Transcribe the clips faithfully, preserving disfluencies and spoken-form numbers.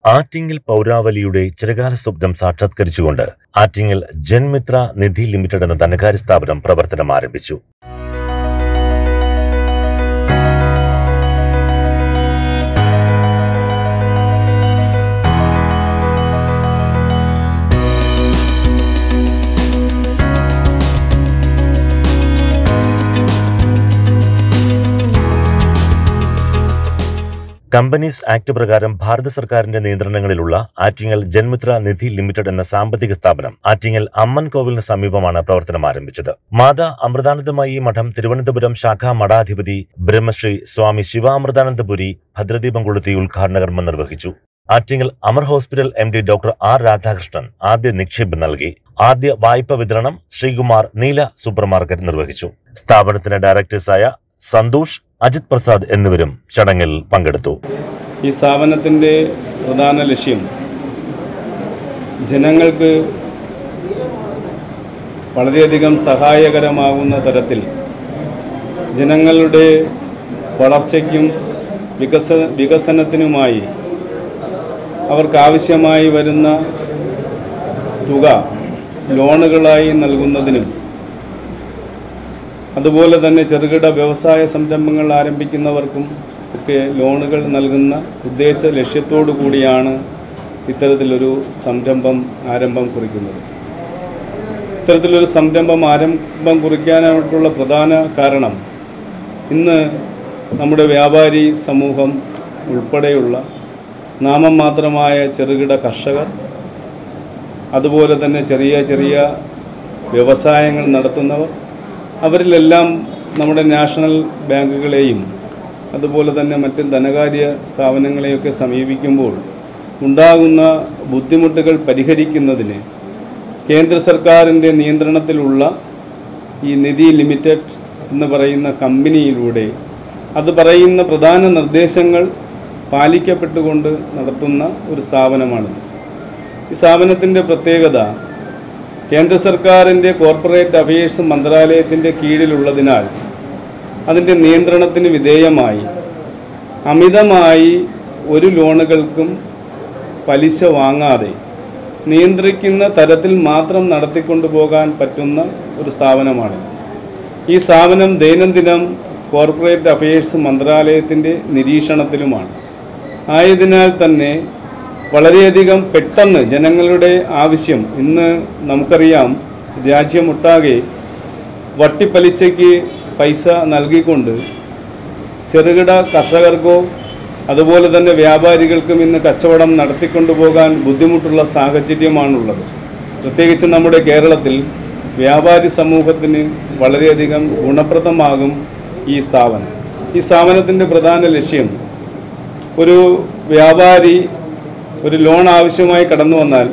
ആറ്റിങ്ങൽ പൗരാവലിയുടെ ചിരകാല സ്വപ്നം സാക്ഷാത്കരിച്ചുകൊണ്ട് ആറ്റിങ്ങൽ ജൻമിത്ര നിധി ലിമിറ്റഡ് എന്ന ധനകാര്യ സ്ഥാപനം പ്രവർത്തനം ആരംഭിച്ചു. കമ്പനീസ് ആക്ട് പ്രകാരം ഭാരത സർക്കാരിന്റെ നിയന്ത്രണങ്ങളിലുള്ള ആറ്റിങ്ങൽ ജൻമിത്ര നിധി ലിമിറ്റഡ് എന്ന സാമ്പത്തിക സ്ഥാപനം ആറ്റിങ്ങൽ അമ്മൻ കോവിലിന് സമീപമാണ് പ്രവർത്തനം ആരംഭിച്ചത്. മാതാ അമൃതാനന്ദമയി മഠം തിരുവനന്തപുരം ശാഖാ മഠാധിപതി ബ്രഹ്മശ്രീ സ്വാമി ശിവാമൃതാനന്ദപുരി ഭദ്രദീപം കൊളുത്തി ഉദ്ഘാടന കർമ്മം നിർവഹിച്ചു. Attingal Amar hospital M D doctor R Radhakrishnan ആദ്യ നിക്ഷേപം നൽകി. ആദ്യ വായ്പ വിതരണം ശ്രീകുമാർ നീല സൂപ്പർ മാർക്കറ്റ് നിർവഹിച്ചു. സ്ഥാപനത്തിന്റെ ഡയറക്ടേഴ്സായ സന്തോഷ്, അജിത് പ്രസാദ് എന്നിവരും ചടങ്ങിൽ പങ്കെടുത്തു. ഈ സ്ഥാപനത്തിൻ്റെ പ്രധാന ലക്ഷ്യം ജനങ്ങൾക്ക് വളരെയധികം സഹായകരമാകുന്ന തരത്തിൽ ജനങ്ങളുടെ വളർച്ചയ്ക്കും വികസ വികസനത്തിനുമായി അവർക്കാവശ്യമായി വരുന്ന തുക ലോണുകളായി നൽകുന്നതിനും അതുപോലെ തന്നെ ചെറുകിട വ്യവസായ സംരംഭങ്ങൾ ആരംഭിക്കുന്നവർക്കും ഒക്കെ ലോണുകൾ നൽകുന്ന ഉദ്ദേശ ലക്ഷ്യത്തോടു കൂടിയാണ് ഇത്തരത്തിലൊരു സംരംഭം ആരംഭം കുറിക്കുന്നത്. ഇത്തരത്തിലൊരു സംരംഭം ആരംഭം കുറിക്കാനായിട്ടുള്ള പ്രധാന കാരണം ഇന്ന് നമ്മുടെ വ്യാപാരി സമൂഹം ഉൾപ്പെടെയുള്ള നാമം മാത്രമായ ചെറുകിട കർഷകർ, അതുപോലെ തന്നെ ചെറിയ ചെറിയ വ്യവസായങ്ങൾ നടത്തുന്നവർ, അവരിലെല്ലാം നമ്മുടെ നാഷണൽ ബാങ്കുകളെയും അതുപോലെ തന്നെ മറ്റ് ധനകാര്യ സ്ഥാപനങ്ങളെയൊക്കെ സമീപിക്കുമ്പോൾ ഉണ്ടാകുന്ന ബുദ്ധിമുട്ടുകൾ പരിഹരിക്കുന്നതിന് കേന്ദ്ര സർക്കാരിൻ്റെ നിയന്ത്രണത്തിലുള്ള ഈ നിധി ലിമിറ്റഡ് എന്ന് പറയുന്ന കമ്പനിയിലൂടെ അത് പറയുന്ന പ്രധാന നിർദ്ദേശങ്ങൾ പാലിക്കപ്പെട്ടുകൊണ്ട് നടത്തുന്ന ഒരു സ്ഥാപനമാണിത്. ഈ സ്ഥാപനത്തിൻ്റെ പ്രത്യേകത കേന്ദ്ര സർക്കാരിൻ്റെ കോർപ്പറേറ്റ് അഫയേഴ്സ് മന്ത്രാലയത്തിൻ്റെ കീഴിലുള്ളതിനാൽ അതിൻ്റെ നിയന്ത്രണത്തിന് വിധേയമായി അമിതമായി ഒരു ലോണുകൾക്കും പലിശ വാങ്ങാതെ നിയന്ത്രിക്കുന്ന തരത്തിൽ മാത്രം നടത്തിക്കൊണ്ടു പോകാൻ പറ്റുന്ന ഒരു സ്ഥാപനമാണ്. ഈ സ്ഥാപനം ദൈനംദിനം കോർപ്പറേറ്റ് അഫയേഴ്സ് മന്ത്രാലയത്തിൻ്റെ നിരീക്ഷണത്തിലുമാണ്. ആയതിനാൽ തന്നെ വളരെയധികം പെട്ടെന്ന് ജനങ്ങളുടെ ആവശ്യം, ഇന്ന് നമുക്കറിയാം രാജ്യമൊട്ടാകെ വട്ടിപ്പലിശയ്ക്ക് പൈസ നൽകിക്കൊണ്ട് ചെറുകിട കർഷകർക്കോ അതുപോലെ തന്നെ വ്യാപാരികൾക്കും ഇന്ന് കച്ചവടം നടത്തിക്കൊണ്ടു പോകാൻ ബുദ്ധിമുട്ടുള്ള സാഹചര്യമാണുള്ളത്. പ്രത്യേകിച്ച് നമ്മുടെ കേരളത്തിൽ വ്യാപാരി സമൂഹത്തിന് വളരെയധികം ഗുണപ്രദമാകും ഈ സ്ഥാപനം. ഈ സ്ഥാപനത്തിൻ്റെ പ്രധാന ലക്ഷ്യം ഒരു വ്യാപാരി ഒരു ലോൺ ആവശ്യമായി കടന്നു വന്നാൽ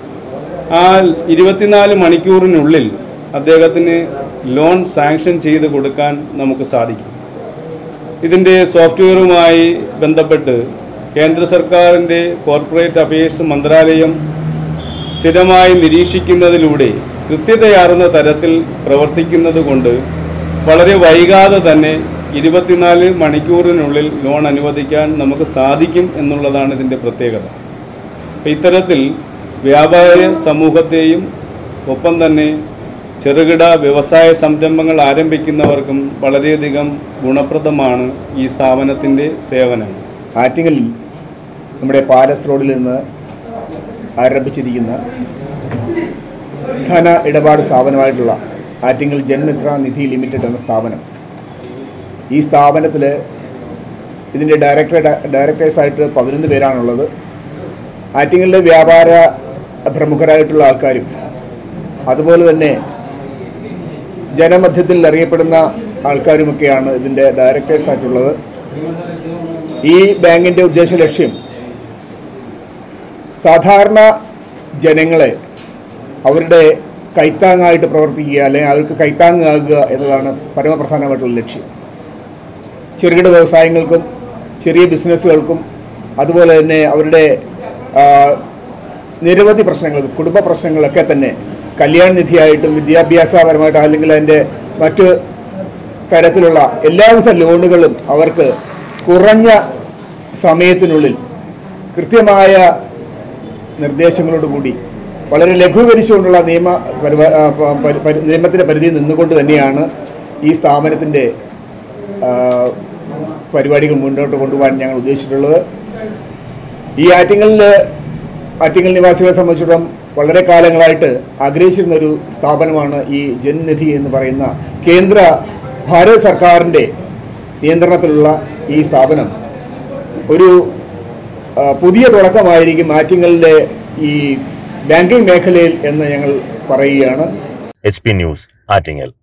ആ ഇരുപത്തിനാല് മണിക്കൂറിനുള്ളിൽ അദ്ദേഹത്തിന് ലോൺ സാങ്ഷൻ ചെയ്ത് കൊടുക്കാൻ നമുക്ക് സാധിക്കും. ഇതിൻ്റെ സോഫ്റ്റ്വെയറുമായി ബന്ധപ്പെട്ട് കേന്ദ്ര സർക്കാരിൻ്റെ കോർപ്പറേറ്റ് അഫയേഴ്സ് മന്ത്രാലയം സ്ഥിരമായി നിരീക്ഷിക്കുന്നതിലൂടെ കൃത്യതയാർന്ന തരത്തിൽ പ്രവർത്തിക്കുന്നത് കൊണ്ട് വളരെ വൈകാതെ തന്നെ ഇരുപത്തിനാല് മണിക്കൂറിനുള്ളിൽ ലോൺ അനുവദിക്കാൻ നമുക്ക് സാധിക്കും എന്നുള്ളതാണ് ഇതിൻ്റെ പ്രത്യേകത. ഇത്തരത്തിൽ വ്യാപാര സമൂഹത്തെയും ഒപ്പം തന്നെ ചെറുകിട വ്യവസായ സംരംഭങ്ങൾ ആരംഭിക്കുന്നവർക്കും വളരെയധികം ഗുണപ്രദമാണ് ഈ സ്ഥാപനത്തിൻ്റെ സേവനം. ആറ്റിങ്ങലിൽ നമ്മുടെ പാലസ് റോഡിൽ നിന്ന് ആരംഭിച്ചിരിക്കുന്ന ധന ഇടപാട് സ്ഥാപനമായിട്ടുള്ള ആറ്റിങ്ങൽ ജൻമിത്ര നിധി ലിമിറ്റഡ് എന്ന സ്ഥാപനം, ഈ സ്ഥാപനത്തിൽ ഇതിൻ്റെ ഡയറക്ടർ ഡയറക്ടേഴ്സായിട്ട് പതിനൊന്ന് പേരാണുള്ളത്. ആറ്റിങ്ങലിലെ വ്യാപാര പ്രമുഖരായിട്ടുള്ള ആൾക്കാരും അതുപോലെ തന്നെ ജനമധ്യത്തിൽ അറിയപ്പെടുന്ന ആൾക്കാരുമൊക്കെയാണ് ഇതിൻ്റെ ഡയറക്ടേഴ്സായിട്ടുള്ളത്. ഈ ബാങ്കിൻ്റെ ഉദ്ദേശ ലക്ഷ്യം സാധാരണ ജനങ്ങളെ അവരുടെ കൈത്താങ്ങായിട്ട് പ്രവർത്തിക്കുക, അല്ലെങ്കിൽ അവർക്ക് കൈത്താങ്ങാകുക എന്നതാണ് പരമപ്രധാനമായിട്ടുള്ള ലക്ഷ്യം. ചെറുകിട വ്യവസായങ്ങൾക്കും ചെറിയ ബിസിനസ്സുകൾക്കും അതുപോലെ തന്നെ അവരുടെ നിരവധി പ്രശ്നങ്ങൾ, കുടുംബ പ്രശ്നങ്ങളൊക്കെ തന്നെ കല്യാൺ നിധിയായിട്ടും വിദ്യാഭ്യാസപരമായിട്ടും അല്ലെങ്കിൽ അതിൻ്റെ മറ്റു തരത്തിലുള്ള എല്ലാവിധ ലോണുകളും അവർക്ക് കുറഞ്ഞ സമയത്തിനുള്ളിൽ കൃത്യമായ നിർദ്ദേശങ്ങളോടുകൂടി വളരെ ലഘൂകരിച്ചുകൊണ്ടുള്ള നിയമ നിയമത്തിൻ്റെ പരിധിയിൽ നിന്നുകൊണ്ട് തന്നെയാണ് ഈ സ്ഥാപനത്തിൻ്റെ പരിപാടികൾ മുന്നോട്ട് കൊണ്ടുപോകാൻ ഞങ്ങൾ ഉദ്ദേശിച്ചിട്ടുള്ളത്. ഈ ആറ്റിങ്ങലിൽ ആറ്റിങ്ങൽ നിവാസികളെ സംബന്ധിച്ചിടത്തോളം വളരെ കാലങ്ങളായിട്ട് ആഗ്രഹിച്ചിരുന്ന ഒരു സ്ഥാപനമാണ് ഈ ജൻനിധി എന്ന് പറയുന്ന കേന്ദ്ര ഭാരത സർക്കാരിൻ്റെ നിയന്ത്രണത്തിലുള്ള ഈ സ്ഥാപനം. ഒരു പുതിയ തുടക്കമായിരിക്കും ആറ്റിങ്ങലിലെ ഈ ബാങ്കിംഗ് മേഖലയിൽ എന്ന് ഞങ്ങൾ പറയുകയാണ്. H P news, Attingal.